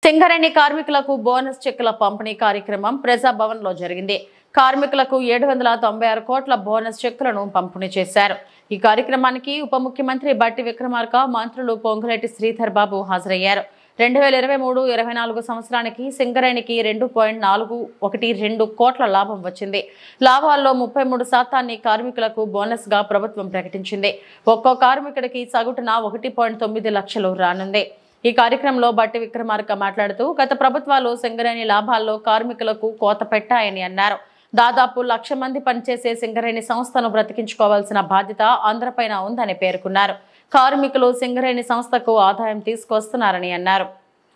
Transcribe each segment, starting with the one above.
సింగరేణి కార్మికులకు బోనస్ చెక్కుల పంపిణీ కార్యక్రమం ప్రజాభవన్లో జరిగింది. కార్మికులకు 796 కోట్ల బోనస్ చెక్కులను పంపిణీ చేశారు. ఈ కార్యక్రమానికి ఉప ముఖ్యమంత్రి బట్టి విక్రమార్క, మంత్రులు పొంగులేటి శ్రీధర్ బాబు హాజరయ్యారు. 2023-24 సంవత్సరానికి సింగరేణికి 2.412 కోట్ల లాభం వచ్చింది. లాభాల్లో 33% కార్మికులకు బోనస్ గా ప్రభుత్వం ప్రకటించింది. ఒక్కో కార్మికుడికి సగటున 1.9 లక్షలు రానుంది. ఈ కార్యక్రమంలో బట్టి విక్రమార్క మాట్లాడుతూ గత ప్రభుత్వాలు సింగరేణి లాభాల్లో కార్మికులకు కోత పెట్టాయని అన్నారు. దాదాపు 1,00,000 మంది పనిచేసే సింగరేణి సంస్థను బ్రతికించుకోవాల్సిన బాధ్యత అందరిపైన ఉందని పేర్కొన్నారు. కార్మికులు సింగరేణి సంస్థకు ఆదాయం తీసుకొస్తున్నారని అన్నారు.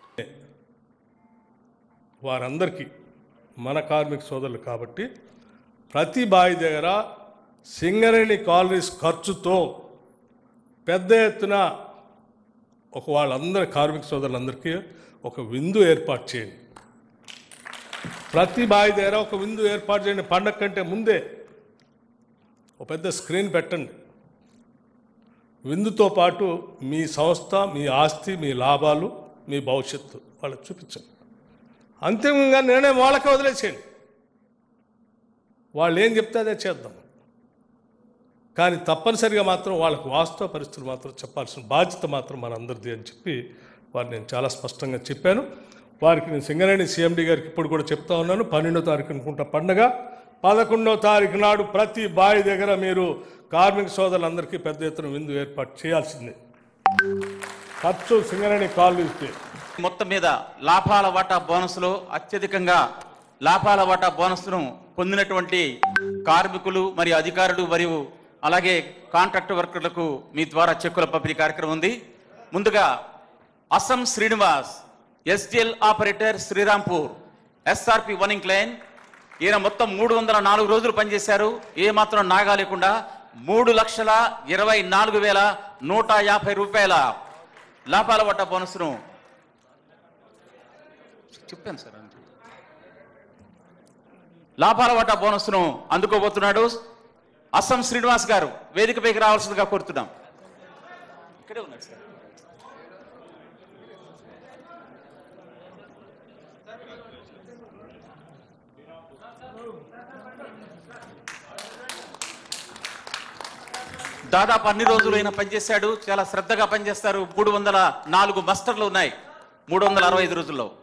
వారందరికీ మన కార్మిక సోదరులు కాబట్టి ప్రతి బావి దగ్గర సింగరేణి కాలనీస్ ఖర్చుతో పెద్ద ఎత్తున వాళ్ళందరి కార్మిక సోదరులందరికీ ఒక విందు ఏర్పాటు చేయండి. ప్రతి బావి దగ్గర ఒక విందు ఏర్పాటు చేయండి. పండగ కంటే ముందే ఒక పెద్ద స్క్రీన్ పెట్టండి. విందుతో పాటు మీ సంస్థ, మీ ఆస్తి, మీ లాభాలు, మీ భవిష్యత్తు వాళ్ళకి చూపించండి. అంతిమంగా నిర్ణయం వాళ్ళకే వదిలేసేయండి. వాళ్ళు ఏం చెప్తే అదే చేద్దాం. కానీ తప్పనిసరిగా మాత్రం వాళ్ళకు వాస్తవ పరిస్థితులు మాత్రం చెప్పాల్సిన బాధ్యత మాత్రం మనందరిది అని చెప్పి వారిని నేను చాలా స్పష్టంగా చెప్పాను. వారికి నేను సింగరేణి సిఎండి గారికి ఇప్పుడు కూడా చెప్తా ఉన్నాను. 12వ తారీఖు అనుకుంటా పండగ, 11వ తారీఖు నాడు ప్రతి బావి దగ్గర మీరు కార్మిక సోదరులందరికీ పెద్ద ఎత్తున విందు ఏర్పాటు చేయాల్సిందే. ఖర్చు సింగరేణి కాలనీస్కి మొత్తం మీద లాభాల వాటా బోనస్లో అత్యధికంగా లాభాల వాటా బోనస్ను పొందినటువంటి కార్మికులు మరియు అధికారులు మరియు అలాగే కాంట్రాక్ట్ వర్కర్లకు మీ ద్వారా చెక్కుల పంపిణీ కార్యక్రమం ఉంది. ముందుగా Assam Srinivas, SDL operator, Srirampur, SRP 1 incline. ఈయన మొత్తం 304 రోజులు పనిచేశారు. ఏమాత్రం నాగా లేకుండా 3,24,150 రూపాయల లాభాల వాటా బోనస్ను చెప్పాను సార్. లాభాల వాటా బోనస్ను అందుకోబోతున్నాడు. అస్సం శ్రీనివాస్ గారు వేదికపైకి రావాల్సిందిగా కోరుతున్నాం. ఇక్కడే ఉన్నారు సార్. దాదాపు అన్ని రోజులు అయినా పనిచేశాడు. చాలా శ్రద్ధగా పనిచేస్తారు. 304 మస్టర్లు ఉన్నాయి 365 రోజుల్లో.